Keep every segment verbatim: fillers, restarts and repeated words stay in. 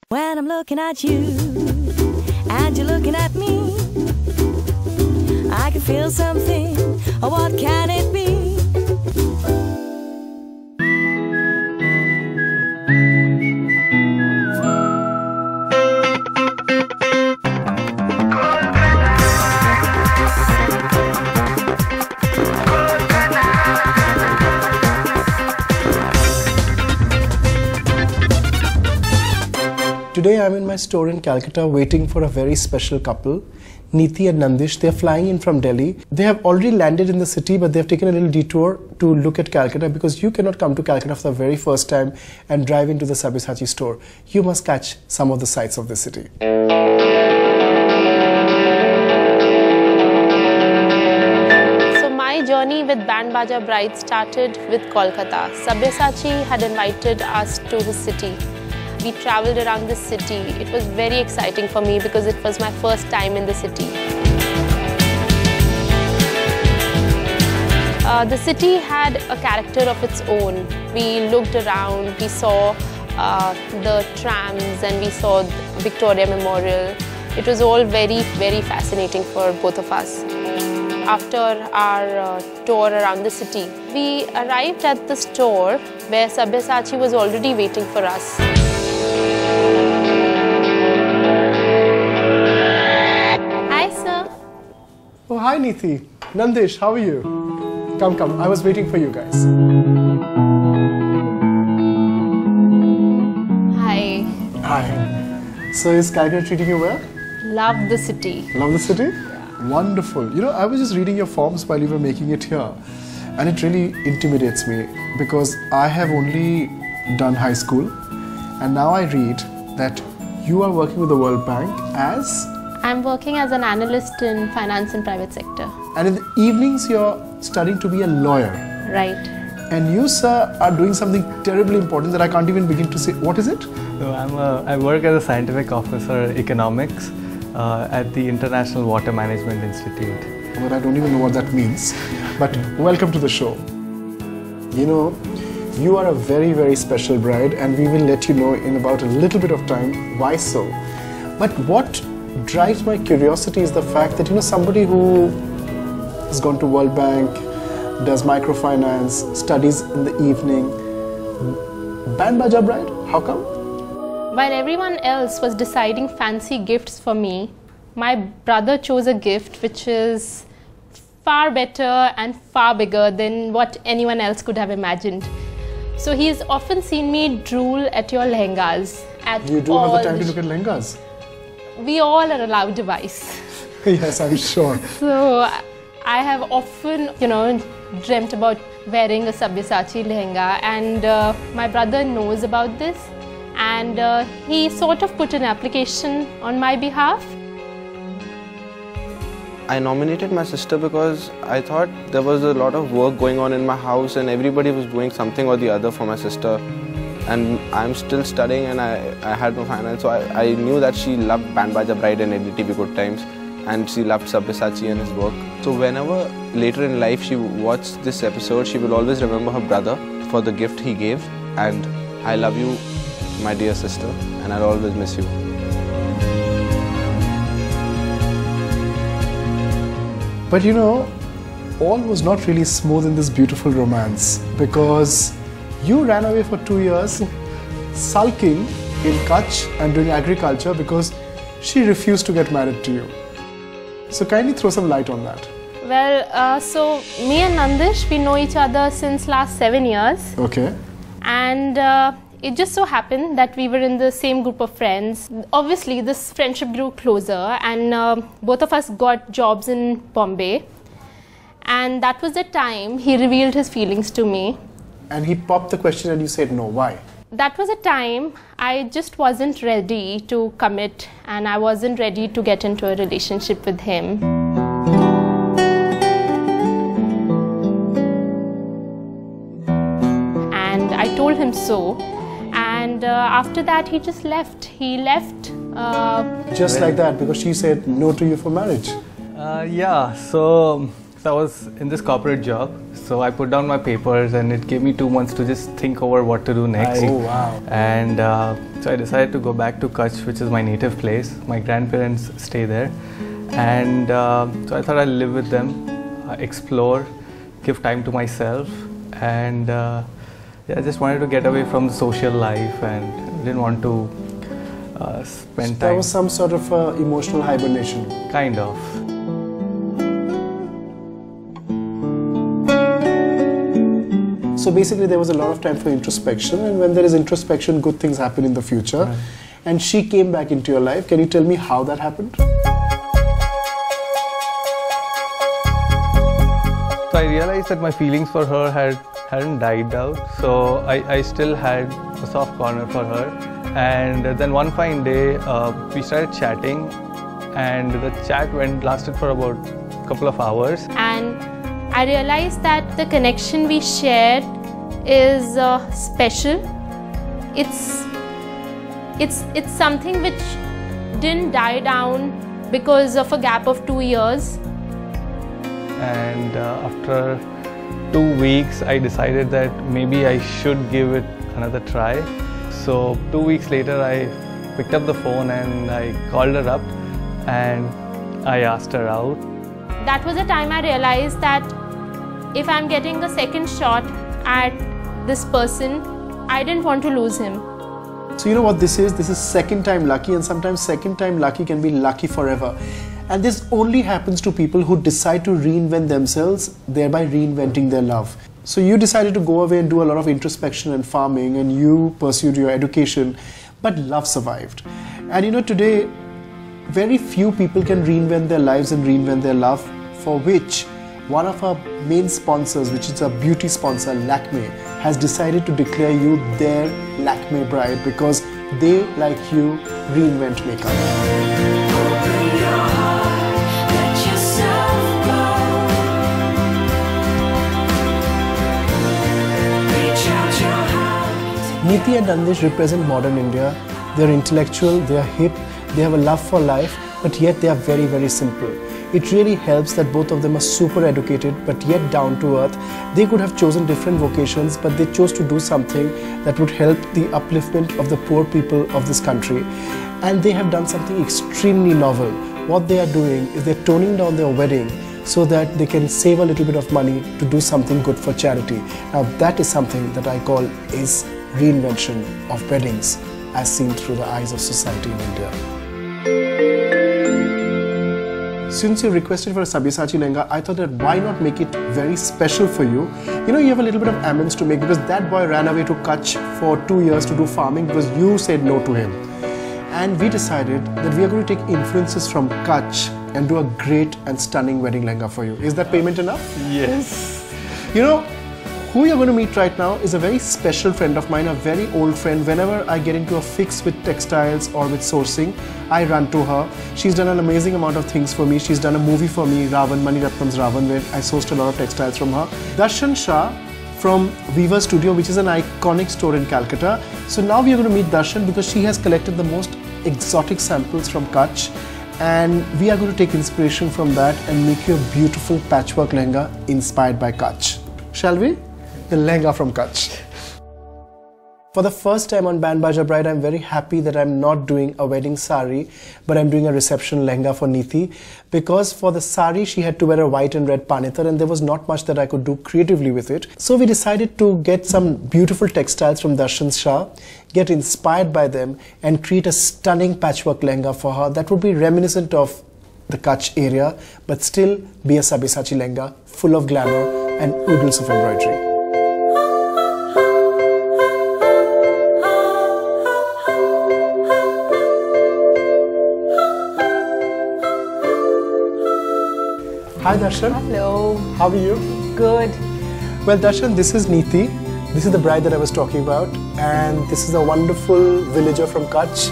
When I'm looking at you and you're looking at me, I can feel something. Oh, what can it be? Today I'm in my store in Calcutta waiting for a very special couple, Neeti and Nandish. They're flying in from Delhi. They have already landed in the city, but they've taken a little detour to look at Calcutta because you cannot come to Calcutta for the very first time and drive into the Sabyasachi store. You must catch some of the sights of the city. So my journey with Band Baja Bride started with Kolkata. Sabyasachi had invited us to his city. We travelled around the city. It was very exciting for me because it was my first time in the city. Uh, the city had a character of its own. We looked around, we saw uh, the trams and we saw Victoria Memorial. It was all very, very fascinating for both of us. After our uh, tour around the city, we arrived at the store where Sabyasachi was already waiting for us. Hi, sir. Oh, hi Neeti. Nandish, how are you? Come, come. I was waiting for you guys. Hi. Hi. So is Calcutta treating you well? Love the city. Love the city? Yeah. Wonderful. You know, I was just reading your forms while you were making it here, and it really intimidates me because I have only done high school, and now I read that you are working with the World Bank as? I'm working as an analyst in finance and private sector. And in the evenings you're studying to be a lawyer. Right. And you, sir, are doing something terribly important that I can't even begin to say. What is it? So I'm a, I work as a scientific officer, economics, uh, at the International Water Management Institute. Well, I don't even know what that means. But welcome to the show. You know, you are a very, very special bride, and we will let you know in about a little bit of time why so. But what drives my curiosity is the fact that, you know, somebody who has gone to World Bank, does microfinance, studies in the evening, Band Baja Bride, how come? While everyone else was deciding fancy gifts for me, my brother chose a gift which is far better and far bigger than what anyone else could have imagined. So he's often seen me drool at your lehengas. At you do all have the time to look at lehengas? We all are allowed device. Yes, I'm sure. So I have often, you know, dreamt about wearing a Sabyasachi lehenga, and uh, my brother knows about this, and uh, he sort of put an application on my behalf. I nominated my sister because I thought there was a lot of work going on in my house and everybody was doing something or the other for my sister. And I'm still studying and I, I had no finance, so I, I knew that she loved Band Baja Bride and L D T V Good Times, and she loved Sabyasachi and his work. So whenever later in life she watched this episode, she will always remember her brother for the gift he gave. And I love you, my dear sister, and I'll always miss you. But you know, all was not really smooth in this beautiful romance, because you ran away for two years sulking in Kutch and doing agriculture because she refused to get married to you. So kindly throw some light on that. Well, uh, so me and Nandish, we know each other since last seven years. Okay. And uh, it just so happened that we were in the same group of friends. Obviously, this friendship grew closer, and uh, both of us got jobs in Bombay. And that was the time he revealed his feelings to me. And he popped the question and you said no. Why? That was a time I just wasn't ready to commit, and I wasn't ready to get into a relationship with him. And I told him so. And uh, after that, he just left. He left. Uh, just like that, because she said no to you for marriage. Uh, yeah, so So I was in this corporate job, so I put down my papers and it gave me two months to just think over what to do next. Oh wow. And uh, so I decided to go back to Kutch, which is my native place. My grandparents stay there. And uh, so I thought I'd live with them, uh, explore, give time to myself. And uh, yeah, I just wanted to get away from the social life and didn't want to uh, spend So time. there was some sort of uh, emotional hibernation. Kind of. So basically there was a lot of time for introspection, and when there is introspection, good things happen in the future. Right. And she came back into your life. Can you tell me how that happened? So I realized that my feelings for her had, hadn't died out, so I, I still had a soft corner for her. And then one fine day, uh, we started chatting, and the chat went lasted for about a couple of hours. And I realized that the connection we shared is uh, special. It's, it's, it's something which didn't die down because of a gap of two years. And uh, after two weeks, I decided that maybe I should give it another try. So two weeks later, I picked up the phone and I called her up and I asked her out. That was the time I realized that if I'm getting a second shot at this person, I didn't want to lose him. So you know what this is? This is second time lucky, and sometimes second time lucky can be lucky forever. And this only happens to people who decide to reinvent themselves, thereby reinventing their love. So you decided to go away and do a lot of introspection and farming, and you pursued your education, but love survived. And you know, today, very few people can reinvent their lives and reinvent their love, for which one of our main sponsors, which is a beauty sponsor, Lakme, has decided to declare you their Lakme bride because they, like you, reinvent makeup. Neeti and Nandish represent modern India. They're intellectual, they're hip, they have a love for life, but yet they are very, very simple. It really helps that both of them are super educated, but yet down to earth. They could have chosen different vocations, but they chose to do something that would help the upliftment of the poor people of this country. And they have done something extremely novel. What they are doing is they're toning down their wedding so that they can save a little bit of money to do something good for charity. Now that is something that I call is reinvention of weddings as seen through the eyes of society in India. Since you requested for a Sabyasachi Lehenga, I thought that why not make it very special for you. You know, you have a little bit of amends to make because that boy ran away to Kutch for two years to do farming because you said no to him. And we decided that we are going to take influences from Kutch and do a great and stunning wedding lehenga for you. Is that payment enough? Yes. You know, who you're going to meet right now is a very special friend of mine, a very old friend. Whenever I get into a fix with textiles or with sourcing, I run to her. She's done an amazing amount of things for me. She's done a movie for me, Ravan, Mani Ratnam's Ravan, where I sourced a lot of textiles from her. Darshan Shah from Viva Studio, which is an iconic store in Calcutta. So now we are going to meet Darshan because she has collected the most exotic samples from Kutch. And we are going to take inspiration from that and make you a beautiful patchwork lehenga inspired by Kutch. Shall we? The lehenga from Kutch. For the first time on Band Baja Bride, I'm very happy that I'm not doing a wedding sari, but I'm doing a reception lehenga for Neeti, because for the sari she had to wear a white and red panitar and there was not much that I could do creatively with it. So we decided to get some beautiful textiles from Darshan Shah, get inspired by them and create a stunning patchwork lehenga for her that would be reminiscent of the Kutch area, but still be a Sabyasachi lehenga full of glamour and oodles of embroidery. Hi Darshan. Hello. How are you? Good. Well Darshan, this is Neeti. This is the bride that I was talking about, and this is a wonderful villager from Kutch.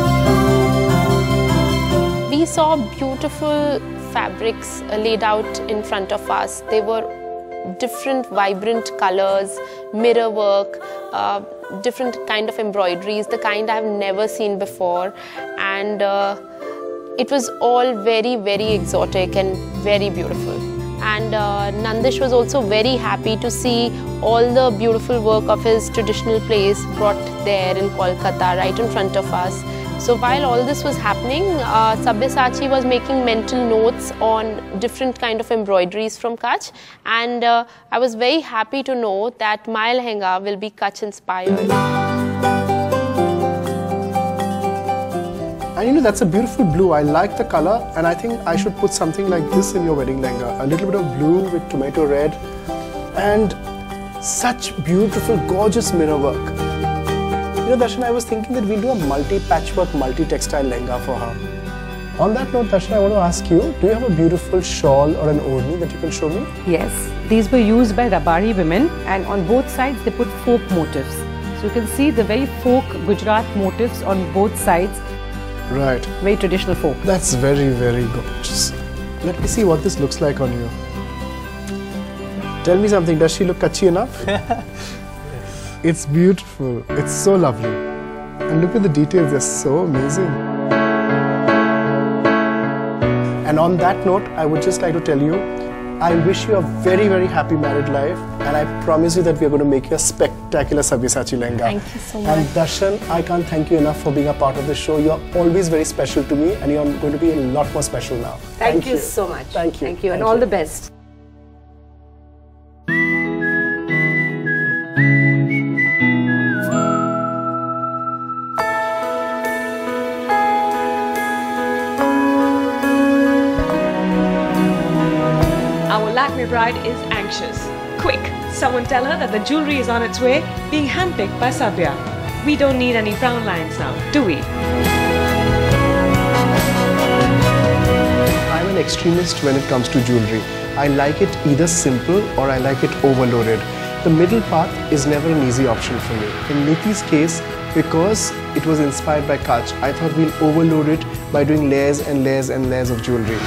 We saw beautiful fabrics laid out in front of us. They were different vibrant colors, mirror work, uh, different kind of embroideries, the kind I've never seen before, and uh, it was all very, very exotic and very beautiful. and uh, Nandish was also very happy to see all the beautiful work of his traditional place brought there in Kolkata, right in front of us. So while all this was happening, uh, Sabyasachi was making mental notes on different kind of embroideries from Kutch, and uh, I was very happy to know that my lehenga will be Kutch inspired. And you know, that's a beautiful blue. I like the color, and I think I should put something like this in your wedding lehenga. A little bit of blue with tomato red and such beautiful, gorgeous mirror work. You know, Darshan, I was thinking that we'll do a multi-patchwork, multi-textile lehenga for her. On that note, Darshan, I want to ask you, do you have a beautiful shawl or an orni that you can show me? Yes, these were used by Rabari women, and on both sides they put folk motifs. So you can see the very folk Gujarat motifs on both sides. Right. Very traditional folk. That's very, very gorgeous. Let me see what this looks like on you. Tell me something, does she look Kutchi enough? It's beautiful. It's so lovely. And look at the details, they're so amazing. And on that note, I would just like to tell you, I wish you a very, very happy married life, and I promise you that we are going to make you a spectacular Sabyasachi lehenga. Thank you so much. And Darshan, I can't thank you enough for being a part of the show. You're always very special to me, and you're going to be a lot more special now. Thank, thank you, you so much. Thank you. Thank you, and thank all you. the best. Our Lakme bride is anxious. Quick, someone tell her that the jewelry is on its way, being handpicked by Sabya. We don't need any frown lines now, do we? I'm an extremist when it comes to jewelry. I like it either simple or I like it overloaded. The middle path is never an easy option for me. In Niti's case, because it was inspired by Kutch, I thought we'll overload it by doing layers and layers and layers of jewelry.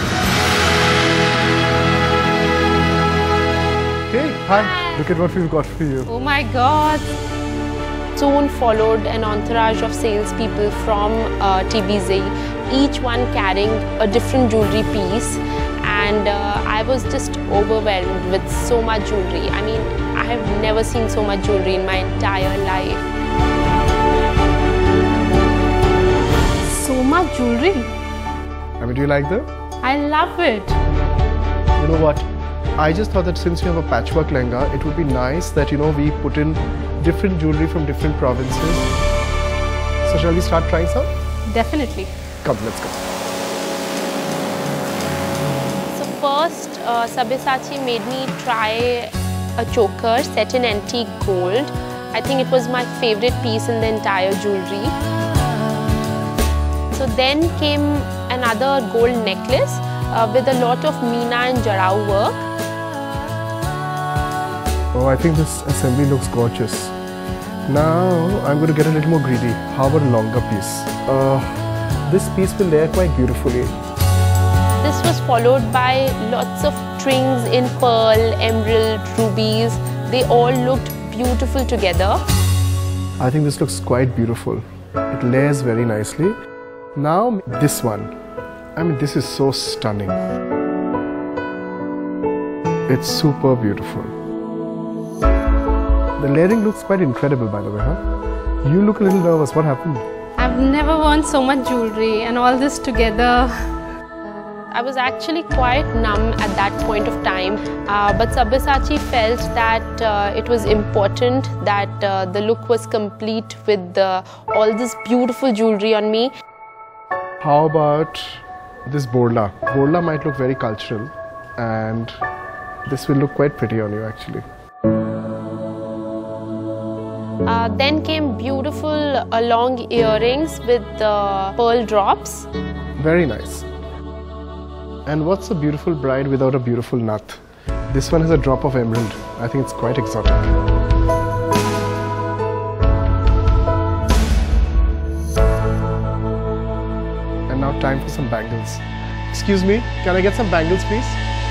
Hey, hi, look at what we've got for you. Oh my God! Soon followed an entourage of salespeople from uh, T B Z, each one carrying a different jewelry piece, and uh, I was just overwhelmed with so much jewelry. I mean, I have never seen so much jewelry in my entire life. So much jewelry. I mean, do you like them? I love it. You know what? I just thought that since you have a patchwork lehenga, it would be nice that, you know, we put in different jewelry from different provinces. So shall we start trying some? Definitely. Come, let's go. So first, uh, Sabyasachi made me try a choker set in antique gold. I think it was my favorite piece in the entire jewelry. So then came another gold necklace uh, with a lot of Meena and Jarau work. Oh, I think this assembly looks gorgeous. Now, I'm going to get a little more greedy. How about a longer piece? Uh, this piece will layer quite beautifully. This was followed by lots of strings in pearl, emerald, rubies. They all looked beautiful together. I think this looks quite beautiful. It layers very nicely. Now, this one. I mean, this is so stunning. It's super beautiful. The layering looks quite incredible, by the way, huh? You look a little nervous. What happened? I've never worn so much jewelry, and all this together. I was actually quite numb at that point of time, uh, but Sabyasachi felt that uh, it was important that uh, the look was complete with uh, all this beautiful jewelry on me. How about this borla? Borla might look very cultural, and this will look quite pretty on you, actually. Uh, then came beautiful uh, long earrings with uh, pearl drops. Very nice. And what's a beautiful bride without a beautiful nut? This one has a drop of emerald. I think it's quite exotic. And now time for some bangles. Excuse me, can I get some bangles, please?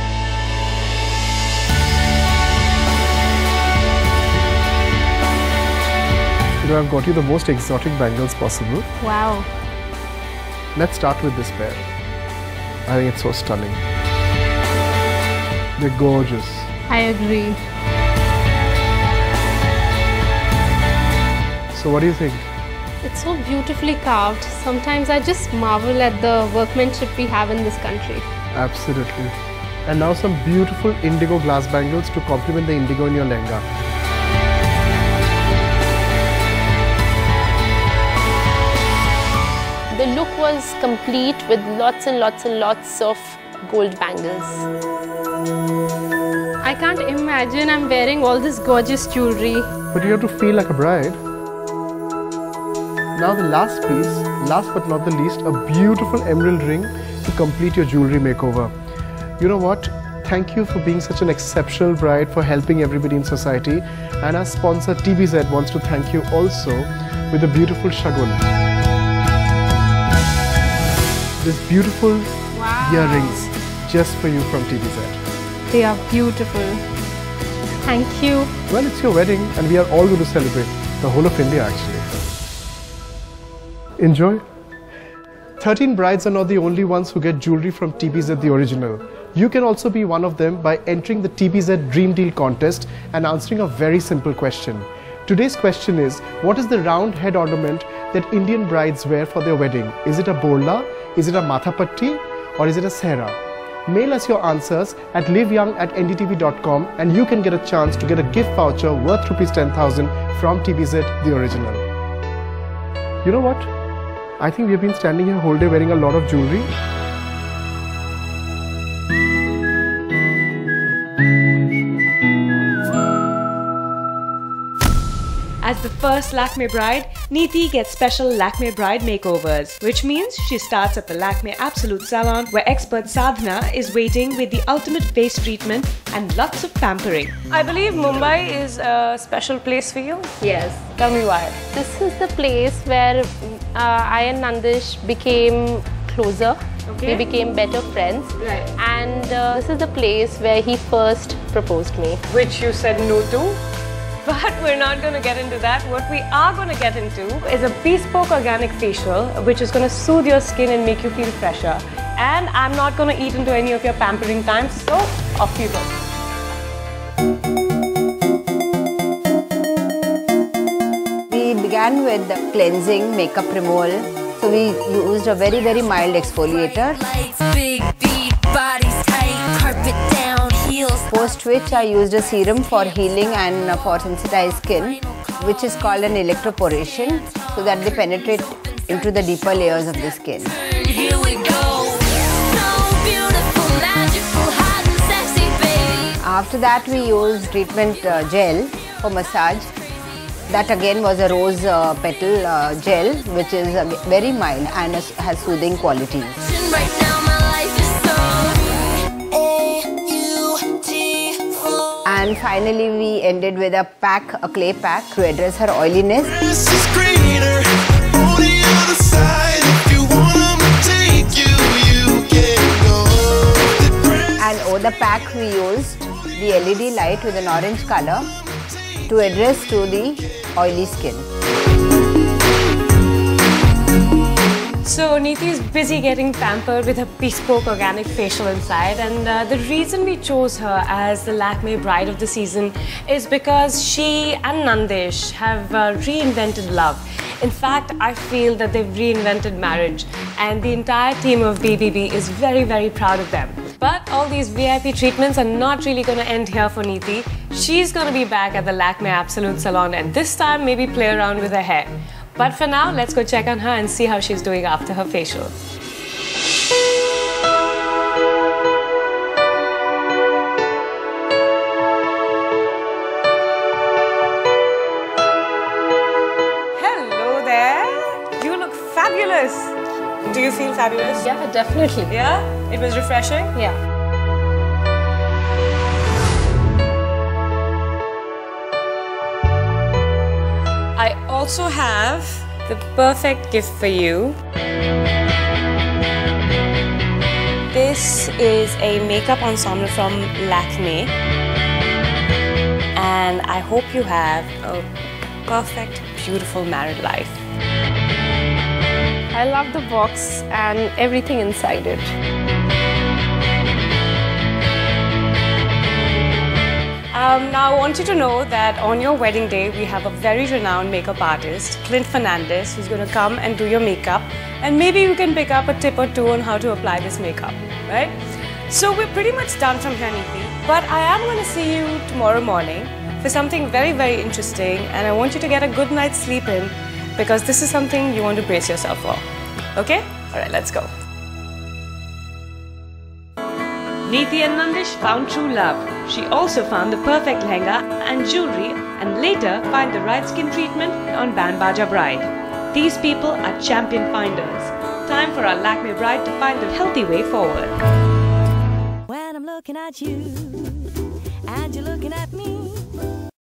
You know, I've got you the most exotic bangles possible. Wow. Let's start with this pair. I think it's so stunning. They're gorgeous. I agree. So what do you think? It's so beautifully carved. Sometimes I just marvel at the workmanship we have in this country. Absolutely. And now some beautiful indigo glass bangles to complement the indigo in your lehenga. The look was complete with lots and lots and lots of gold bangles. I can't imagine I'm wearing all this gorgeous jewelry. But you have to feel like a bride. Now the last piece, last but not the least, a beautiful emerald ring to complete your jewelry makeover. You know what? Thank you for being such an exceptional bride, for helping everybody in society. And our sponsor T B Z wants to thank you also with a beautiful shagun. This beautiful Wow. earrings just for you from T B Z. They are beautiful. Thank you. Well, it's your wedding and we are all going to celebrate. The whole of India actually. Enjoy. thirteen brides are not the only ones who get jewelry from T B Z the original. You can also be one of them by entering the T B Z Dream Deal contest and answering a very simple question. Today's question is, what is the round head ornament that Indian brides wear for their wedding? Is it a borla, is it a mathapatti, or is it a sehra? Mail us your answers at liveyoung at n d t v dot com and you can get a chance to get a gift voucher worth rupees ten thousand from T B Z the original. You know what? I think we have been standing here whole day wearing a lot of jewelry. As the first Lakme bride, Neeti gets special Lakme bride makeovers, which means she starts at the Lakme Absolute Salon, where expert Sadhana is waiting with the ultimate face treatment and lots of pampering. I believe Mumbai is a special place for you. Yes. Tell me why. This is the place where uh, I and Nandish became closer. Okay. We became better friends. Right. And uh, this is the place where he first proposed me. Which you said no to. But we're not going to get into that. What we are going to get into is a bespoke organic facial, which is going to soothe your skin and make you feel fresher. And I'm not going to eat into any of your pampering time, so off you go. We began with the cleansing, makeup removal. So we used a very, very mild exfoliator. Big beat, bodies tight, carpet down, heels. Post which I used a serum for healing and for sensitized skin, which is called an electroporation, so that they penetrate into the deeper layers of the skin. Here we go. So beautiful, magical, hot and sexy, baby. After that, we used treatment uh, gel for massage. That again was a rose uh, petal uh, gel, which is uh, very mild and has has soothing qualities. Right now, my life is so A U T full. And finally, we ended with a pack, a clay pack, to address her oiliness. Grass is greener on the other side. If you want me to take you, you can go. And over the pack, we used the L E D light with an orange color to address to the oily skin. So Neeti is busy getting pampered with her bespoke organic facial inside, and uh, the reason we chose her as the Lakme bride of the season is because she and Nandish have uh, reinvented love. In fact, I feel that they've reinvented marriage, and the entire team of B B B is very, very proud of them. But all these V I P treatments are not really going to end here for Neeti. She's going to be back at the Lakme Absolute Salon, and this time maybe play around with her hair. But for now, let's go check on her and see how she's doing after her facial. Hello there. You look fabulous. Do you feel fabulous? Yeah, definitely. Yeah? It was refreshing? Yeah. I also have the perfect gift for you. This is a makeup ensemble from Lakme, and I hope you have a perfect, beautiful married life. I love the box and everything inside it. Um, now I want you to know that on your wedding day, we have a very renowned makeup artist, Clint Fernandez, who's going to come and do your makeup. And maybe you can pick up a tip or two on how to apply this makeup, right? So we're pretty much done from here, Neeti. But I am going to see you tomorrow morning for something very, very interesting. And I want you to get a good night's sleep in because this is something you want to brace yourself for. Okay? All right, let's go. Neeti and Nandish found true love. She also found the perfect lehenga and jewelry and later find the right skin treatment on Band Baja Bride. These people are champion finders. Time for our Lakme bride to find the healthy way forward. When I'm looking at you and you're looking at me,